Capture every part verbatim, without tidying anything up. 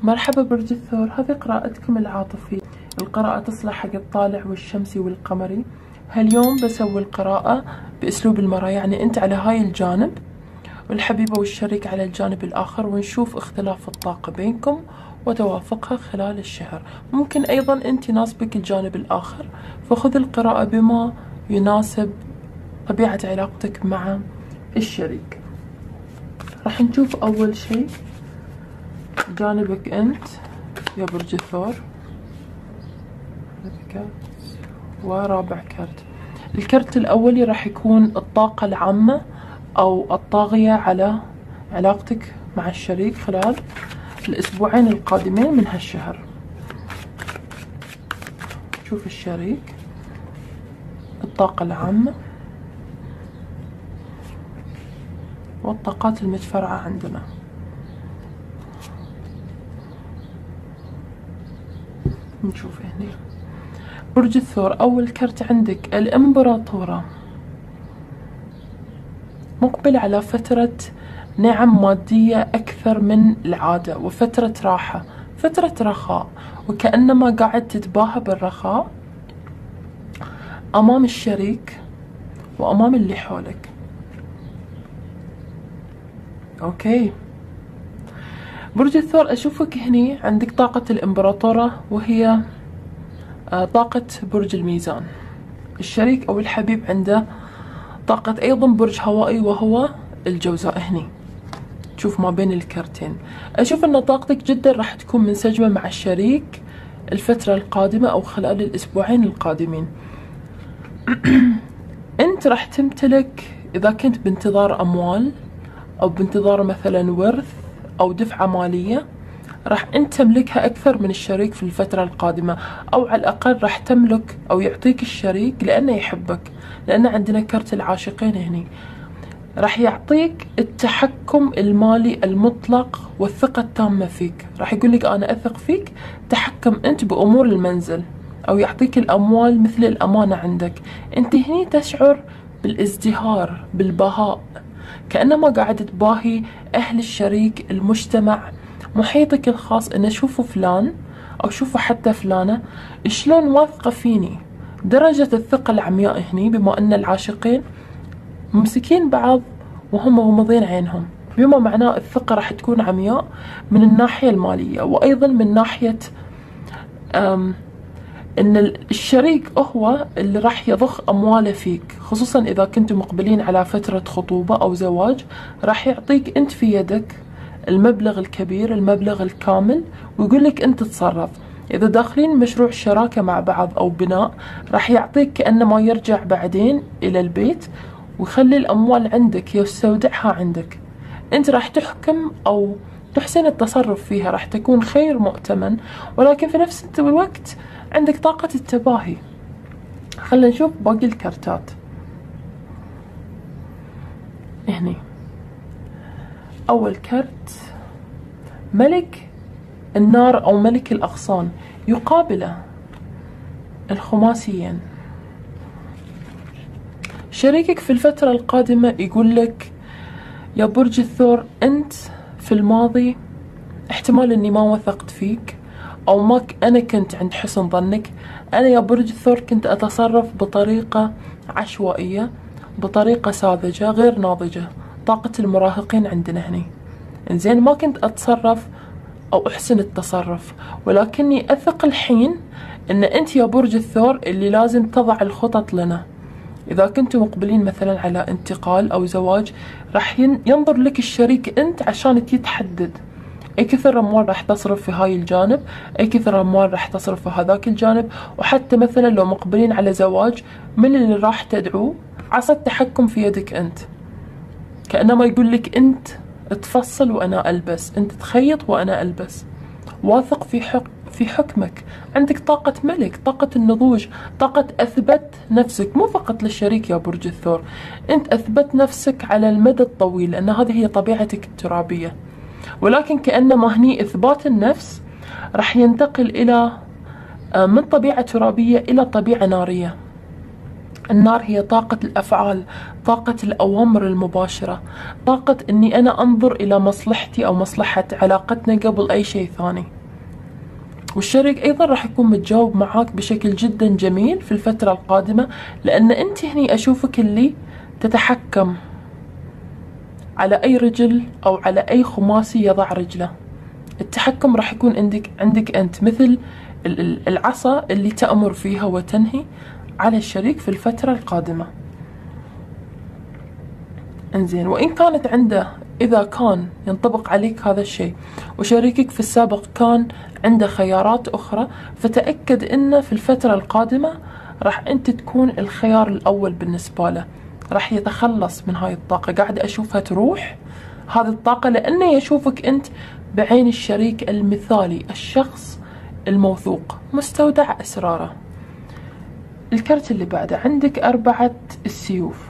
مرحبا برج الثور، هذه قراءتكم العاطفية. القراءة تصلح حق الطالع والشمسي والقمري. هاليوم بسوي القراءة بأسلوب المرأة، يعني أنت على هاي الجانب والحبيبة والشريك على الجانب الآخر، ونشوف اختلاف الطاقة بينكم وتوافقها خلال الشهر. ممكن أيضا أنت يناسبك الجانب الآخر، فخذ القراءة بما يناسب طبيعة علاقتك مع الشريك. راح نشوف أول شيء جانبك أنت يا برج الثور، ورابع كرت. الكرت الأولي راح يكون الطاقة العامة أو الطاغية على علاقتك مع الشريك خلال الأسبوعين القادمين من هالشهر. شوف الشريك، الطاقة العامة والطاقات المتفرعة عندنا. نشوف هنا برج الثور، أول كرت عندك الإمبراطورة، مقبل على فترة نعم مادية أكثر من العادة وفترة راحة، فترة رخاء، وكأنما قاعد تتباهى بالرخاء أمام الشريك وأمام اللي حولك. أوكي برج الثور، أشوفك هني عندك طاقة الإمبراطورة وهي طاقة برج الميزان. الشريك أو الحبيب عنده طاقة أيضا برج هوائي وهو الجوزاء. هني شوف ما بين الكرتين، أشوف أن طاقتك جدا راح تكون منسجمة مع الشريك الفترة القادمة أو خلال الأسبوعين القادمين. أنت راح تمتلك، إذا كنت بانتظار أموال أو بانتظار مثلا ورث أو دفعة مالية، راح أنت تملكها أكثر من الشريك في الفترة القادمة، أو على الأقل راح تملك أو يعطيك الشريك لأنه يحبك، لأن عندنا كرت العاشقين هني. راح يعطيك التحكم المالي المطلق والثقة التامة فيك، راح يقول لك أنا أثق فيك، تحكم أنت بأمور المنزل، أو يعطيك الأموال مثل الأمانة عندك. أنت هني تشعر بالازدهار، بالبهاء، كأنما قاعد تباهي أهل الشريك، المجتمع، محيطك الخاص، إن شوفوا فلان أو شوفوا حتى فلانة شلون واثقة فيني. درجة الثقة العمياء هني، بما أن العاشقين ممسكين بعض وهم مغمضين عينهم، بما معناه الثقة راح تكون عمياء من الناحية المالية، وأيضا من ناحية أم ان الشريك هو اللي راح يضخ امواله فيك، خصوصا اذا كنتم مقبلين على فترة خطوبة او زواج. راح يعطيك انت في يدك المبلغ الكبير، المبلغ الكامل، ويقول لك انت تتصرف. اذا داخلين مشروع شراكة مع بعض او بناء، راح يعطيك كأنما يرجع بعدين الى البيت ويخلي الاموال عندك، يستودعها عندك. انت راح تحكم او تحسن التصرف فيها، راح تكون خير مؤتمن، ولكن في نفس الوقت عندك طاقة التباهي. خلينا نشوف باقي الكرتات. هني أول كرت ملك النار أو ملك الأغصان، يقابله الخماسيين. شريكك في الفترة القادمة يقول لك يا برج الثور، أنت في الماضي احتمال أني ما وثقت فيك، أو ما أنا كنت عند حسن ظنك. أنا يا برج الثور كنت أتصرف بطريقة عشوائية، بطريقة ساذجة غير ناضجة، طاقة المراهقين عندنا هني. إنزين ما كنت أتصرف أو أحسن التصرف، ولكني أثق الحين أن أنت يا برج الثور اللي لازم تضع الخطط لنا. إذا كنتم مقبلين مثلا على انتقال أو زواج، راح ينظر لك الشريك أنت عشان تتحدد أي كثر أموال راح تصرف في هاي الجانب، أي كثر أموال راح تصرف في هذاك الجانب. وحتى مثلا لو مقبلين على زواج، من اللي راح تدعوه عصا التحكم في يدك أنت، كأنما يقول لك أنت تفصل وأنا ألبس، أنت تخيط وأنا ألبس. واثق في حق في حكمك، عندك طاقة ملك، طاقة النضوج، طاقة أثبت نفسك، مو فقط للشريك يا برج الثور، أنت أثبت نفسك على المدى الطويل، لأن هذه هي طبيعتك الترابية. ولكن كأنما هني إثبات النفس راح ينتقل إلى من طبيعة ترابية إلى طبيعة نارية. النار هي طاقة الأفعال، طاقة الأوامر المباشرة، طاقة أني أنا أنظر إلى مصلحتي أو مصلحة علاقتنا قبل أي شيء ثاني. والشريك أيضا راح يكون متجاوب معاك بشكل جدا جميل في الفترة القادمة، لأن أنت هني أشوفك اللي تتحكم على أي رجل أو على أي خماسي يضع رجله. التحكم راح يكون عندك عندك أنت، مثل العصا اللي تأمر فيها وتنهي على الشريك في الفترة القادمة. انزين، وإن كانت عنده، إذا كان ينطبق عليك هذا الشيء وشريكك في السابق كان عنده خيارات أخرى، فتأكد إنه في الفترة القادمة راح أنت تكون الخيار الأول بالنسبة له. راح يتخلص من هاي الطاقة، قاعد أشوفها تروح هذه الطاقة، لأنه يشوفك أنت بعين الشريك المثالي، الشخص الموثوق، مستودع أسراره. الكرت اللي بعده عندك أربعة السيوف.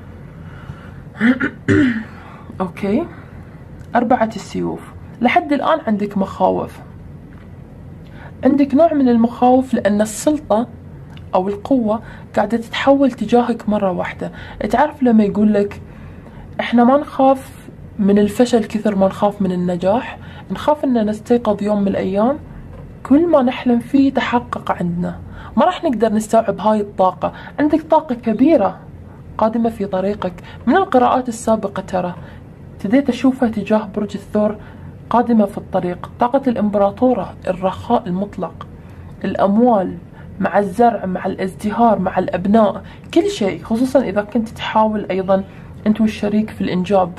أوكي، أربعة السيوف. لحد الآن عندك مخاوف، عندك نوع من المخاوف، لأن السلطة أو القوة قاعدة تتحول تجاهك مرة واحدة. تعرف لما يقول لك إحنا ما نخاف من الفشل كثر ما نخاف من النجاح، نخاف إن نستيقظ يوم من الأيام كل ما نحلم فيه تحقق عندنا. ما راح نقدر نستوعب هاي الطاقة. عندك طاقة كبيرة قادمة في طريقك. من القراءات السابقة ترى ابتديت أشوفها تجاه برج الثور قادمة في الطريق. طاقة الإمبراطورة، الرخاء المطلق، الأموال مع الزرع مع الازدهار مع الأبناء، كل شيء، خصوصا إذا كنت تحاول أيضا أنت والشريك في الإنجاب.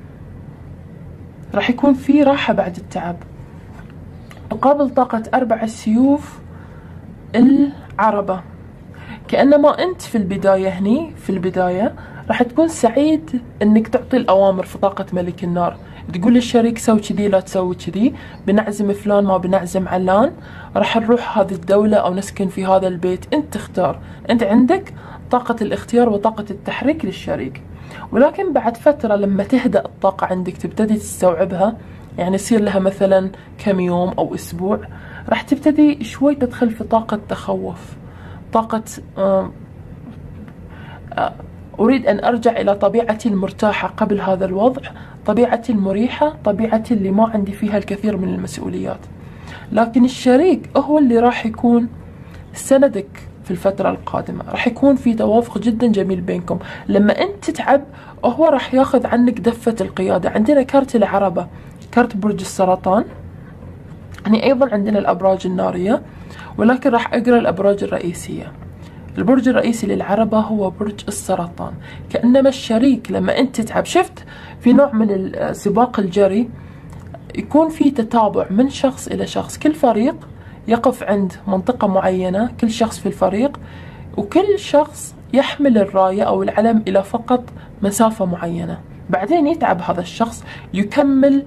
راح يكون في راحة بعد التعب. مقابل طاقة أربع السيوف العربة، كأنما أنت في البداية هني في البداية راح تكون سعيد أنك تعطي الأوامر في طاقة ملك النار. تقول للشريك سوي كذي لا تسوي كذي، بنعزم فلان ما بنعزم علان، راح نروح هذه الدولة أو نسكن في هذا البيت، أنت تختار. أنت عندك طاقة الاختيار وطاقة التحريك للشريك. ولكن بعد فترة لما تهدأ الطاقة عندك تبتدي تستوعبها، يعني يصير لها مثلا كم يوم أو أسبوع، راح تبتدي شوي تدخل في طاقة تخوف، طاقة آه آه أريد أن أرجع إلى طبيعتي المرتاحة قبل هذا الوضع، طبيعتي المريحة، طبيعتي اللي ما عندي فيها الكثير من المسؤوليات. لكن الشريك هو اللي راح يكون سندك في الفترة القادمة. راح يكون في توافق جدا جميل بينكم. لما أنت تتعب هو راح ياخذ عنك دفة القيادة. عندنا كارت العربة، كارت برج السرطان، يعني أيضا عندنا الأبراج النارية، ولكن راح أقرأ الأبراج الرئيسية. البرج الرئيسي للعربة هو برج السرطان. كأنما الشريك لما أنت تتعب، شفت في نوع من سباق الجري يكون في تتابع من شخص إلى شخص، كل فريق يقف عند منطقة معينة، كل شخص في الفريق، وكل شخص يحمل الراية أو العلم إلى فقط مسافة معينة. بعدين يتعب هذا الشخص يكمل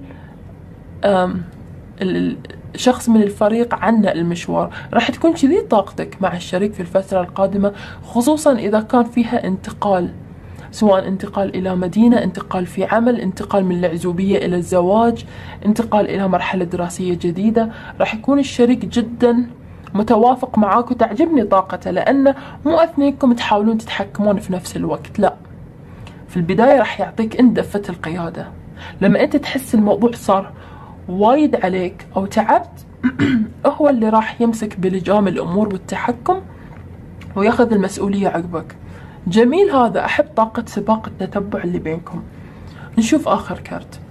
شخص من الفريق عنا المشوار. راح تكون كذي طاقتك مع الشريك في الفترة القادمة، خصوصا إذا كان فيها انتقال، سواء انتقال إلى مدينة، انتقال في عمل، انتقال من العزوبية إلى الزواج، انتقال إلى مرحلة دراسية جديدة. راح يكون الشريك جدا متوافق معاك، وتعجبني طاقته، لأن مو اثنينكم تحاولون تتحكمون في نفس الوقت، لا، في البداية راح يعطيك انت دفة القيادة. لما انت تحس الموضوع صار وايد عليك أو تعبت هو اللي راح يمسك بلجام الأمور والتحكم وياخذ المسؤولية عقبك. جميل هذا، أحب طاقة سباق التتبع اللي بينكم. نشوف آخر كارت.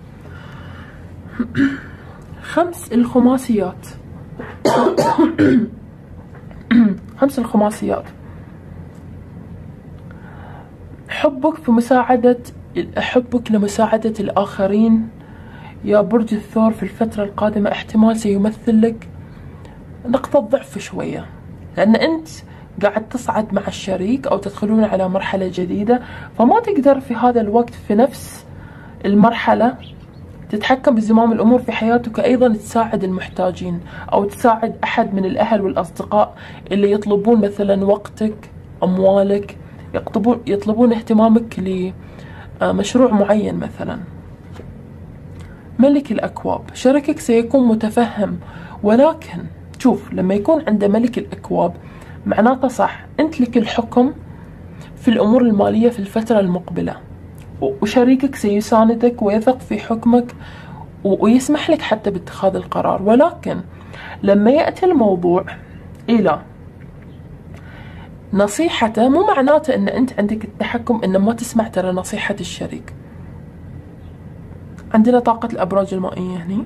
خمس الخماسيات. خمس الخماسيات. حبك في مساعدة حبك لمساعدة الآخرين يا برج الثور في الفترة القادمة احتمال سيمثل لك نقطة ضعف شوية، لأن أنت قاعد تصعد مع الشريك أو تدخلون على مرحلة جديدة، فما تقدر في هذا الوقت في نفس المرحلة تتحكم بزمام الأمور في حياتك، أيضا تساعد المحتاجين أو تساعد أحد من الأهل والأصدقاء اللي يطلبون مثلا وقتك، أموالك، يطلبون يطلبون اهتمامك لمشروع معين مثلا. ملك الأكواب، شريكك سيكون متفهم، ولكن شوف لما يكون عنده ملك الأكواب معناته صح أنت لك الحكم في الأمور المالية في الفترة المقبلة، وشريكك سيساندك ويثق في حكمك ويسمح لك حتى باتخاذ القرار. ولكن لما يأتي الموضوع إلى نصيحته، مو معناته أن أنت عندك التحكم أن ما تسمع ترى نصيحة الشريك. عندنا طاقة الأبراج المائية هني،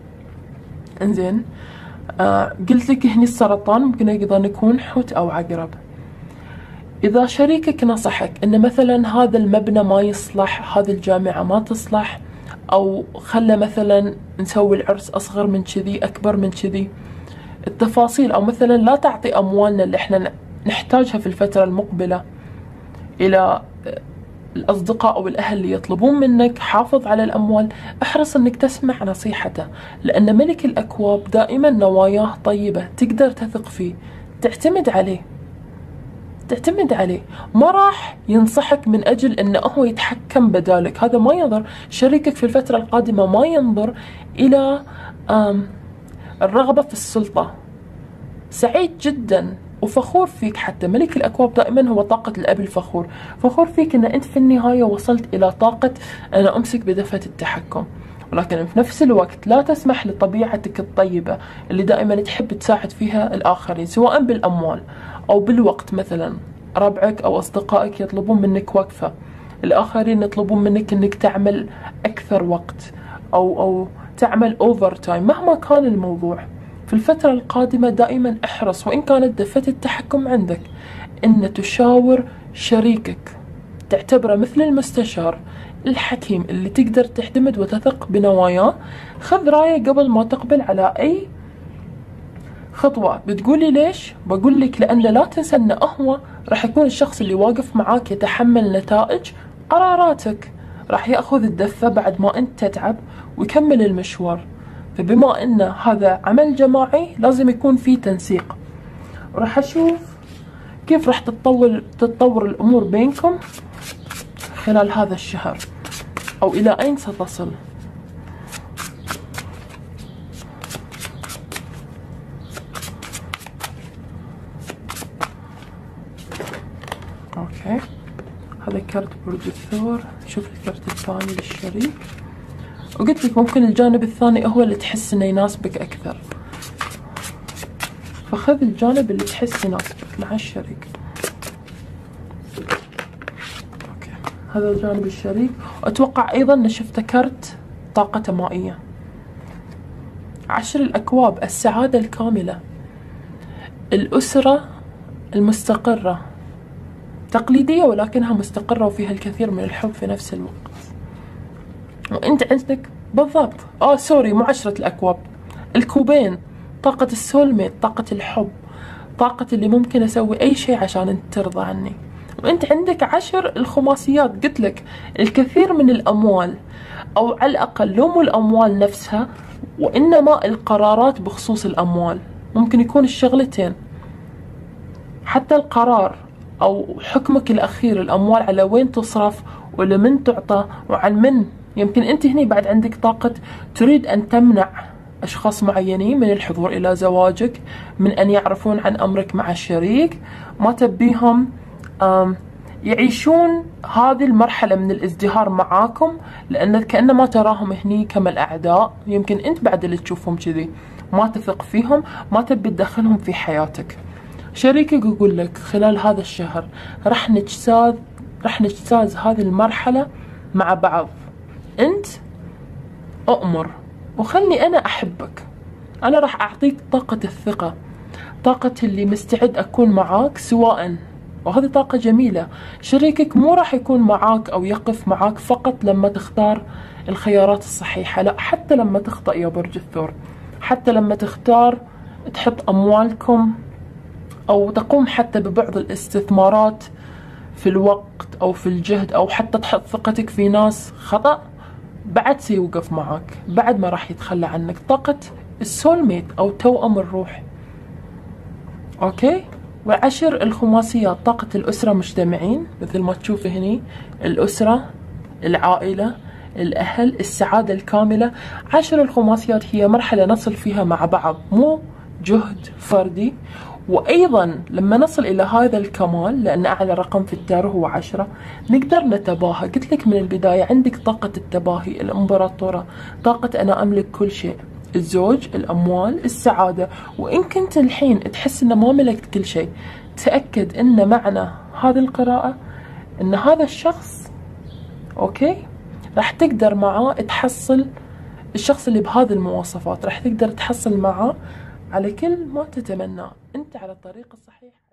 انزين. آه قلت لك هني السرطان ممكن أيضا يكون حوت أو عقرب. إذا شريكك نصحك أن مثلا هذا المبنى ما يصلح، هذه الجامعة ما تصلح، أو خلى مثلا نسوي العرس أصغر من كذي أكبر من كذي، التفاصيل، أو مثلا لا تعطي أموالنا اللي احنا نحتاجها في الفترة المقبلة إلى الأصدقاء أو الأهل اللي يطلبون منك، حافظ على الأموال، احرص أنك تسمع نصيحته، لأن ملك الأكواب دائما نواياه طيبة، تقدر تثق فيه، تعتمد عليه تعتمد عليه ما راح ينصحك من أجل أنه هو يتحكم بدالك. هذا ما ينظر شريكك في الفترة القادمة، ما ينظر إلى الرغبة في السلطة. سعيد جدا وفخور فيك، حتى ملك الأكواب دائما هو طاقة الأب الفخور، فخور فيك أن أنت في النهاية وصلت إلى طاقة أنا أمسك بدفة التحكم. ولكن في نفس الوقت لا تسمح لطبيعتك الطيبة اللي دائما تحب تساعد فيها الآخرين، سواء بالأموال أو بالوقت. مثلا ربعك أو أصدقائك يطلبون منك وقفة، الآخرين يطلبون منك أنك تعمل أكثر وقت أو أو تعمل أوفر تايم. مهما كان الموضوع في الفترة القادمة دائما احرص، وإن كانت دفة التحكم عندك، أن تشاور شريكك، تعتبره مثل المستشار الحكيم اللي تقدر تعتمد وتثق بنواياه. خذ راية قبل ما تقبل على أي خطوة. بتقولي ليش؟ بقول لك لأن لا تنسى أنه هو راح يكون الشخص اللي واقف معاك يتحمل نتائج قراراتك، راح يأخذ الدفة بعد ما أنت تتعب ويكمل المشوار. فبما أن هذا عمل جماعي لازم يكون في تنسيق. راح أشوف كيف راح تتطور تتطور الأمور بينكم خلال هذا الشهر، أو إلى أين ستصل. أوكي، هذا كرت برج الثور. شوف الكرت الثاني للشريك، وقلت لك ممكن الجانب الثاني هو اللي تحس انه يناسبك اكثر، فخذ الجانب اللي تحس يناسبك مع الشريك. اوكي، هذا الجانب الشريك. واتوقع ايضا ان شفت كرت طاقة مائية. عشر الاكواب، السعادة الكاملة، الاسرة المستقرة، تقليدية ولكنها مستقرة وفيها الكثير من الحب في نفس الوقت. وانت عندك بالضبط اه سوري مو عشرة الاكواب، الكوبين، طاقة السولميت، طاقة الحب، طاقة اللي ممكن اسوي اي شيء عشان انت ترضى عني. وانت عندك عشر الخماسيات، قلت لك الكثير من الاموال، او على الاقل لو مو الاموال نفسها وانما القرارات بخصوص الاموال. ممكن يكون الشغلتين، حتى القرار او حكمك الاخير، الاموال على وين تصرف ولمن تعطى وعن من. يمكن انت هني بعد عندك طاقة تريد ان تمنع اشخاص معينين من الحضور الى زواجك، من ان يعرفون عن امرك مع الشريك، ما تبيهم يعيشون هذه المرحلة من الازدهار معاكم، لان كأنما تراهم هني كما الاعداء. يمكن انت بعد اللي تشوفهم كذي ما تثق فيهم، ما تبي تدخلهم في حياتك. شريكك يقول لك خلال هذا الشهر راح نجتاز راح نجتاز هذه المرحلة مع بعض. انت اؤمر وخلني انا احبك، انا راح اعطيك طاقة الثقة، طاقة اللي مستعد اكون معاك سواء. وهذه طاقة جميلة. شريكك مو راح يكون معاك او يقف معاك فقط لما تختار الخيارات الصحيحة، لا، حتى لما تخطأ يا برج الثور، حتى لما تختار تحط اموالكم او تقوم حتى ببعض الاستثمارات في الوقت او في الجهد، او حتى تحط ثقتك في ناس خطأ، بعد سيوقف معك، بعد ما راح يتخلى عنك. طاقة السولميت او توأم الروح. اوكي. وعشر الخماسيات، طاقة الأسرة مجتمعين مثل ما تشوف هني، الأسرة، العائلة، الأهل، السعادة الكاملة. عشر الخماسيات هي مرحلة نصل فيها مع بعض، مو جهد فردي، وأيضا لما نصل إلى هذا الكمال، لأن أعلى رقم في التارو هو عشرة، نقدر نتباهى. قلت لك من البداية عندك طاقة التباهي، الإمبراطورة، طاقة أنا أملك كل شيء، الزوج، الأموال، السعادة. وإن كنت الحين تحس إنه ما ملكت كل شيء، تأكد إن معنى هذه القراءة إن هذا الشخص أوكي راح تقدر معاه تحصل، الشخص اللي بهذه المواصفات راح تقدر تحصل معاه على كل ما تتمناه، أنت على الطريق الصحيح.